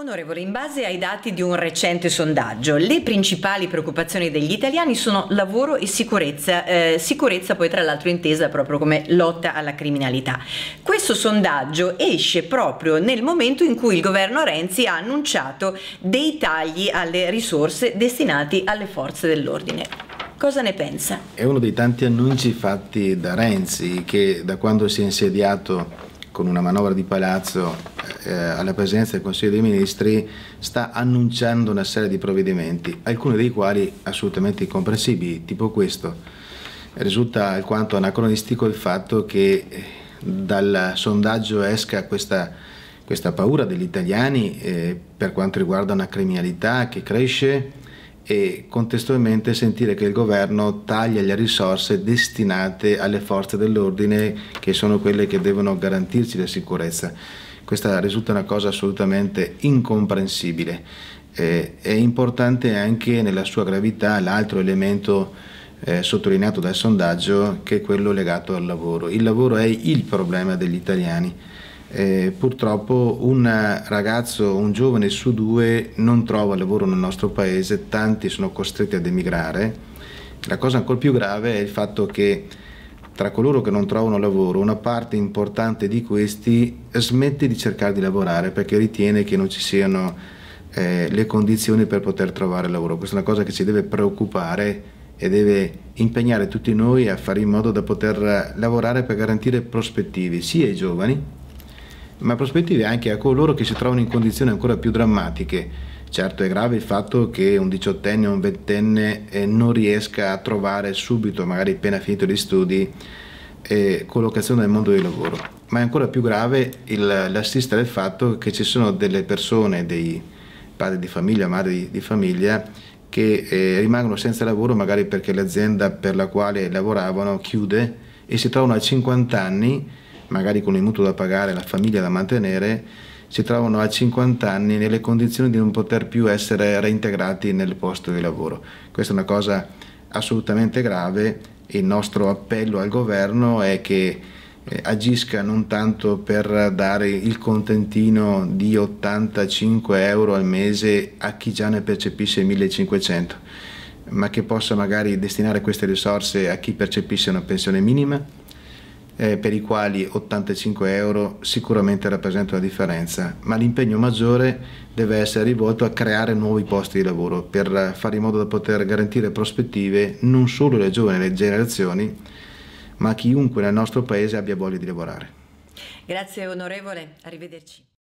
Onorevole, in base ai dati di un recente sondaggio, le principali preoccupazioni degli italiani sono lavoro e sicurezza, sicurezza poi tra l'altro intesa proprio come lotta alla criminalità. Questo sondaggio esce proprio nel momento in cui il governo Renzi ha annunciato dei tagli alle risorse destinati alle forze dell'ordine. Cosa ne pensa? È uno dei tanti annunci fatti da Renzi, che da quando si è insediato con una manovra di palazzo alla presidenza del Consiglio dei Ministri sta annunciando una serie di provvedimenti, alcuni dei quali assolutamente incomprensibili, tipo questo. Risulta alquanto anacronistico il fatto che dal sondaggio esca questa paura degli italiani per quanto riguarda una criminalità che cresce, e contestualmente sentire che il governo taglia le risorse destinate alle forze dell'ordine, che sono quelle che devono garantirci la sicurezza. Questa risulta una cosa assolutamente incomprensibile. È importante anche nella sua gravità l'altro elemento sottolineato dal sondaggio, che è quello legato al lavoro. Il lavoro è il problema degli italiani. Purtroppo un ragazzo, un giovane su due non trova lavoro nel nostro paese, tanti sono costretti ad emigrare. La cosa ancora più grave è il fatto che tra coloro che non trovano lavoro, una parte importante di questi smette di cercare di lavorare perché ritiene che non ci siano le condizioni per poter trovare lavoro. Questa è una cosa che ci deve preoccupare e deve impegnare tutti noi a fare in modo da poter lavorare per garantire prospettive sia ai giovani, ma prospettive anche a coloro che si trovano in condizioni ancora più drammatiche. Certo, è grave il fatto che un diciottenne o un ventenne non riesca a trovare subito, magari appena finito gli studi, collocazione nel mondo del lavoro, ma è ancora più grave l'assistere al fatto che ci sono delle persone, dei padri di famiglia, madri di famiglia, che rimangono senza lavoro magari perché l'azienda per la quale lavoravano chiude e si trovano a 50 anni, magari con il mutuo da pagare, la famiglia da mantenere, si trovano a 50 anni nelle condizioni di non poter più essere reintegrati nel posto di lavoro. Questa è una cosa assolutamente grave. Il nostro appello al governo è che agisca non tanto per dare il contentino di 85 euro al mese a chi già ne percepisce 1500, ma che possa magari destinare queste risorse a chi percepisce una pensione minima, per i quali 85 euro sicuramente rappresentano una differenza, ma l'impegno maggiore deve essere rivolto a creare nuovi posti di lavoro per fare in modo da poter garantire prospettive non solo alle giovani generazioni, ma a chiunque nel nostro paese abbia voglia di lavorare. Grazie onorevole, arrivederci.